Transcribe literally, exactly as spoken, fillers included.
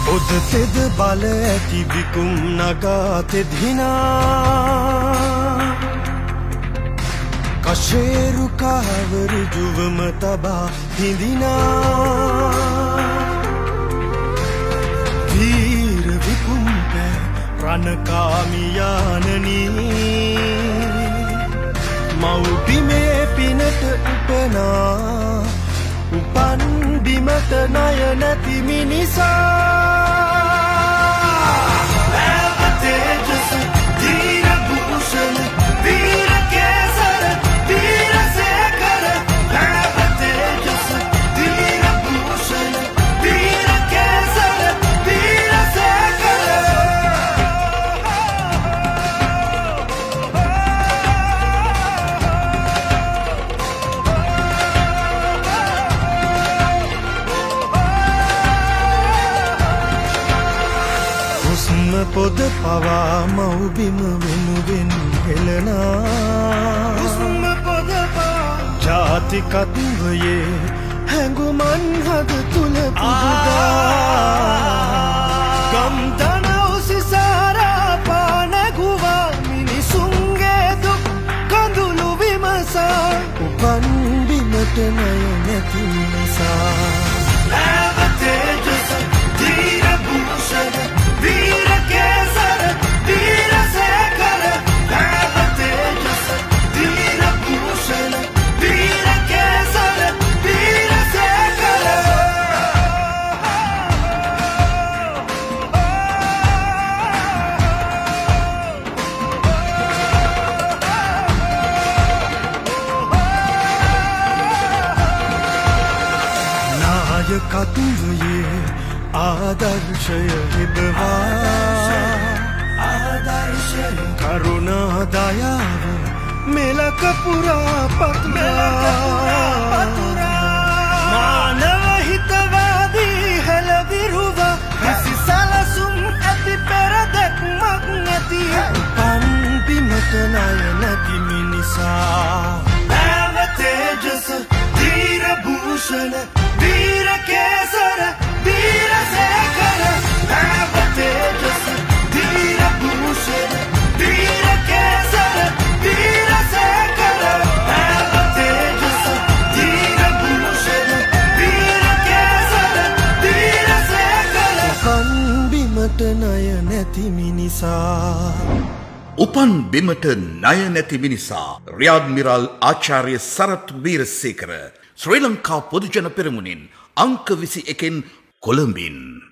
ඔදතෙද බල ඇති විකුම් නගාතෙදිනා කශේරු කාවරු ජුවම තබා හිඳිනා වීර විකුම් පෑ රණකාමියානනී මව්බිමේ පිනට උපනා උපන් බිමට ණය නැති මිනිසා තේජස දීර භූෂණ වීර කේසර වීර සේකර තේජස දීර භූෂණ වීර කේසර වීර සේකර හුස්ම පොද පවා මව්බිම වෙනුවෙන් හෙළනා හුස්ම පොද පවා ජාතිකත්වයේ හැඟුමන් හද තුල පුබුදා ගම්දන උසිසාරා පානගුවා මිනිසුන්ගේ දුක් කඳුළු විමසා උපන් බිමට ණය නැති නිසා තේජස දීර භූෂණ වීර කේසර වීර සේකර තේජස දීර භූෂණ වීර කේසර වීර සේකර නායකත්වයේ ආදර්ශය හිබවා ආදර්ශය කරුණා දයාව මෙලක පුරා පතුරා මානව හිතවාදී හෙළදිරුව හිසි සලසුම් ඇති පෙරදැක්මක් නැති පන් බිමට ණය නැති මිනිසා නව තේජස දීර භූෂණ වීර කේසර වීර සේකර නව තේජස දීර භූෂණ වීර කේසර වීර සේකර නව තේජස දීර භූෂණ වීර කේසර වීර සේකර උපන් බිමට ණය නැති මිනිසා උපන් බිමට ණය නැති මිනිසා රියාද් මිරාල් ආචාර්ය සරත් වීරසේකර ශ්‍රී ලංකා පොදුජන පෙරමුණින් අංක විසි එකෙන් කොළඹින්